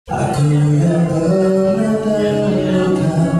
Aku yang pernah terluka.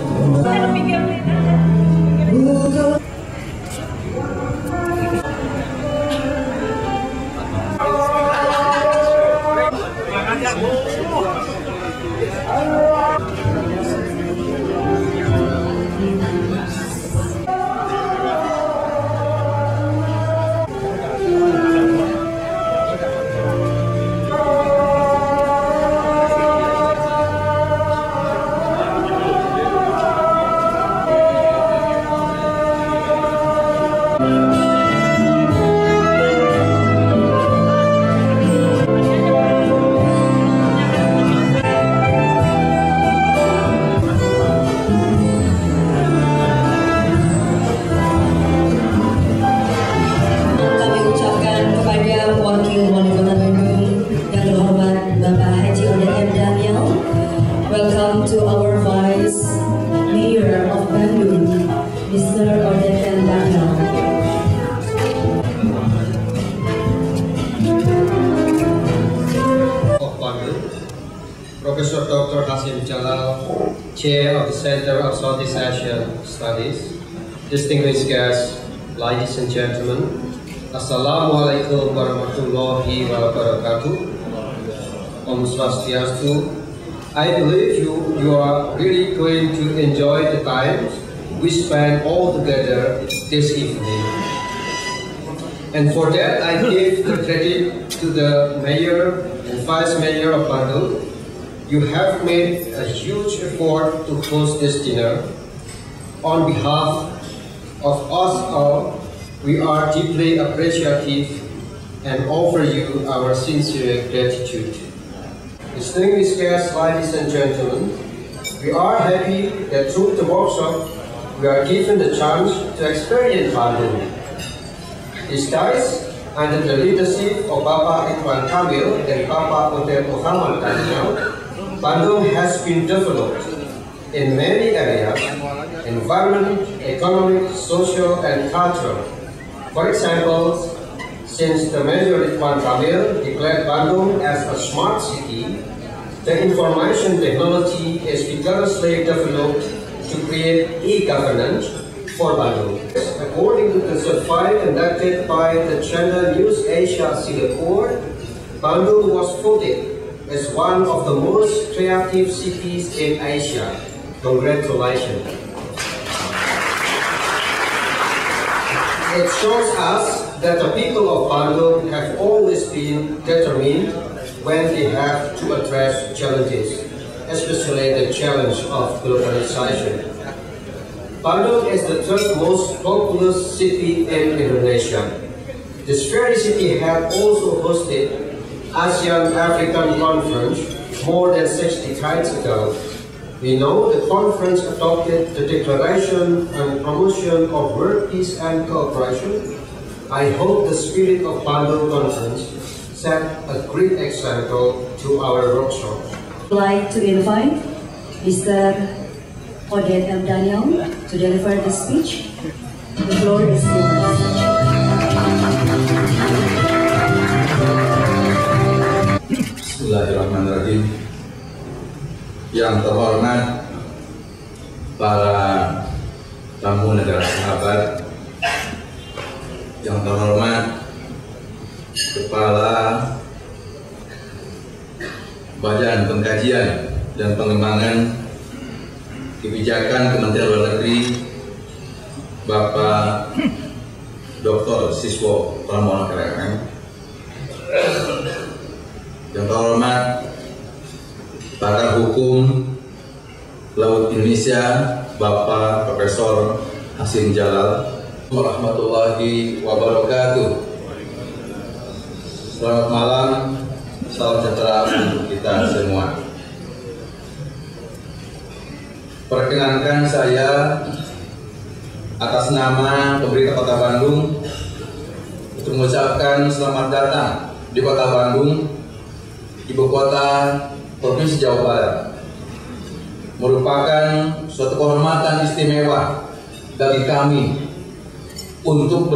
Welcome to our Vice Mayor of Bandung, Mr. Odet M. Daniel. Of Bandung, Professor Dr. Hasim Jalal, Chair of the Center of Southeast Asian Studies, distinguished guests, ladies and gentlemen, Assalamualaikum warahmatullahi wabarakatuh. Om Swastiastu. I believe you are really going to enjoy the time we spend all together this evening. And for that, I give the credit to the Mayor and Vice Mayor of Bandung. You have made a huge effort to host this dinner. On behalf of us all, we are deeply appreciative and offer you our sincere gratitude. Distinguished guests, ladies and gentlemen, we are happy that through the workshop, we are given the chance to experience Bandung. These days, under the leadership of Bapak Ridwan Kamil and Bapak Odet Muhammad Daniel, Bandung has been developed in many areas: environment, economic, social, and cultural. For example, since the Mayor Ridwan Kamil declared Bandung as a smart city, the information technology is vigorously developed to create e-governance for Bandung. According to the survey conducted by the Channel News Asia Singapore, Bandung was voted as one of the most creative cities in Asia. Congratulations. It shows us that the people of Bandung have always been determined when they have to address challenges, especially the challenge of globalization. Bandung is the third most populous city in Indonesia. This very city had also hosted ASEAN African Conference more than 60 times ago. We know the conference adopted the Declaration and Promotion of World Peace and Cooperation. I hope the spirit of Bandung Conference set a great example to our workshop. I'd like to invite Mr. Odet M. Daniel to deliver the speech. The floor is yours. Bismillahirrahmanirrahim. Yang terhormat para tamu negara sahabat, yang terhormat Kepala Badan Pengkajian dan Pengembangan Kebijakan Kementerian Luar Negeri, Bapak Dr. Siswo Pramono KRM, yang terhormat Pakar Hukum Laut Indonesia, Bapak Profesor Hasim Jalal, warahmatullahi wabarakatuh. Selamat malam, salam sejahtera untuk kita semua. Perkenankan saya atas nama pemerintah Kota Bandung untuk mengucapkan selamat datang di Kota Bandung, ibu kota Provinsi Jawa Barat. Merupakan suatu kehormatan istimewa bagi kami untuk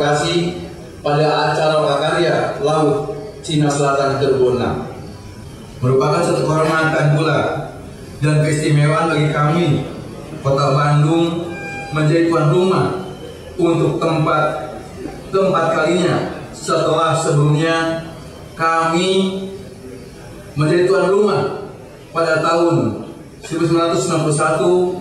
berpartisipasi pada acara prakarya Laut Cina Selatan ke-26. merupakan suatu kehormatan pula dan keistimewaan bagi kami, Kota Bandung menjadi tuan rumah untuk keempat kalinya setelah sebelumnya kami menjadi tuan rumah pada tahun 1991,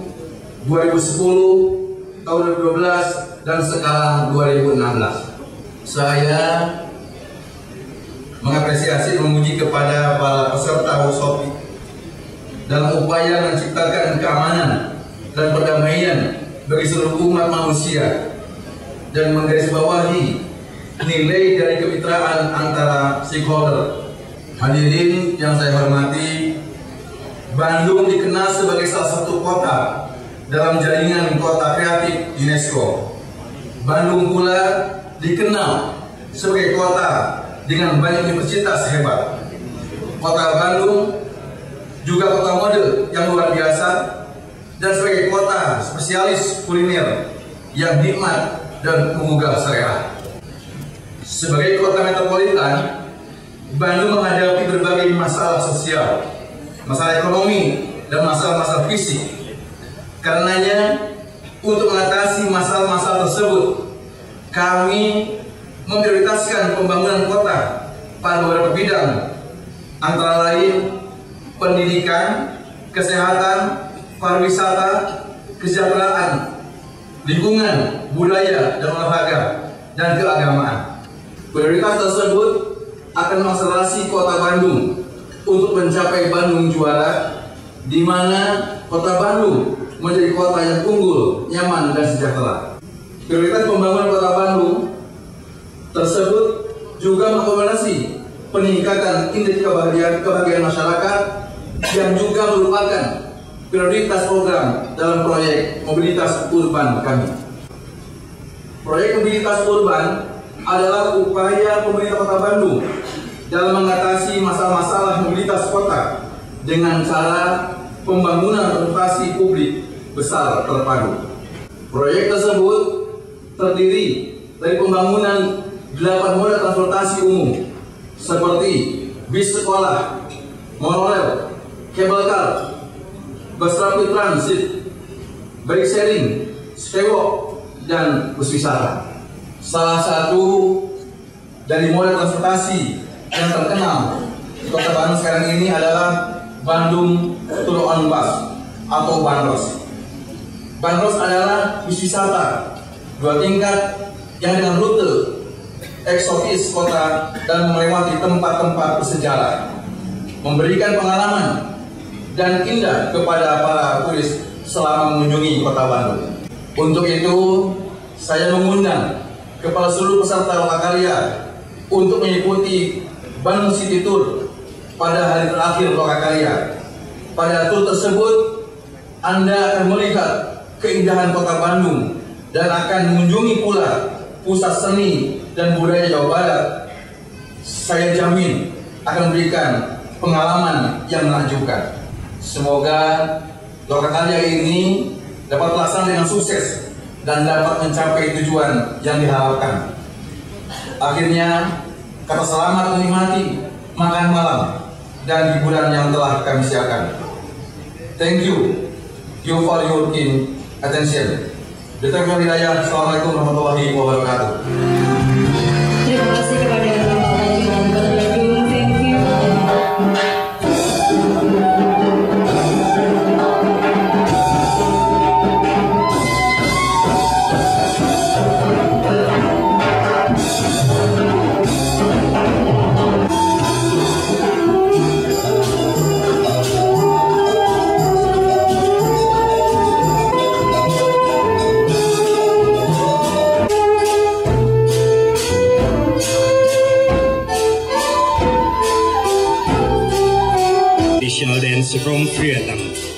2010, tahun 2012, dan sekarang 2016. Saya mengapresiasi dan memuji kepada para peserta workshop dalam upaya menciptakan keamanan dan perdamaian bagi seluruh umat manusia dan menggarisbawahi nilai dari kemitraan antara stakeholder. Hadirin yang saya hormati, Bandung dikenal sebagai salah satu kota dalam jaringan kota kreatif UNESCO. Bandung pula dikenal sebagai kota dengan banyak universitas hebat. Kota Bandung juga kota mode yang luar biasa dan sebagai kota spesialis kuliner yang nikmat dan menggugah selera. Sebagai kota metropolitan, Bandung menghadapi berbagai masalah sosial, masalah ekonomi, dan masalah-masalah fisik. Karenanya, untuk mengatasi masalah-masalah tersebut, kami memprioritaskan pembangunan kota pada beberapa bidang, antara lain pendidikan, kesehatan, pariwisata, kesejahteraan, lingkungan, budaya, dan olahraga, dan keagamaan. Prioritas tersebut akan mengakselerasi kota Bandung untuk mencapai Bandung juara, di mana kota Bandung menjadi kota yang unggul, nyaman, dan sejahtera. Prioritas pembangunan kota Bandung tersebut juga mengakomodasi peningkatan indeks kebahagiaan masyarakat yang juga merupakan prioritas program dalam proyek mobilitas urban kami. Proyek mobilitas urban adalah upaya pemerintah Kota Bandung dalam mengatasi masalah-masalah mobilitas kota dengan cara pembangunan transportasi publik besar terpadu. Proyek tersebut terdiri dari pembangunan 8 moda transportasi umum seperti bis sekolah, monorail, cable car, bus rapid transit, bike sharing, skywalk, dan bus wisata. Salah satu dari moda transportasi yang terkenal di Kota Bandung sekarang ini adalah Bandung Tour on Bus atau Bandros. Bandros adalah bus wisata 2 tingkat yang dengan rute eksotis kota dan melewati tempat-tempat bersejarah, memberikan pengalaman dan indah kepada para turis selama mengunjungi Kota Bandung. Untuk itu, saya mengundang kepada seluruh peserta Lokakarya untuk mengikuti Bandung City Tour pada hari terakhir Lokakarya. Pada tour tersebut, Anda akan melihat keindahan Kota Bandung dan akan mengunjungi pula pusat seni dan budaya Jawa Barat. Saya jamin akan memberikan pengalaman yang menakjubkan. Semoga Lokakarya ini dapat terlaksana dengan sukses dan dapat mencapai tujuan yang diharapkan. Akhirnya, kata selamat menikmati makan malam dan hiburan yang telah kami siapkan. Thank you for your keen attention. Assalamualaikum warahmatullahi wabarakatuh. Terima kasih kepada Bapak dan Bandung. Thank you. Traditional dance from Vietnam.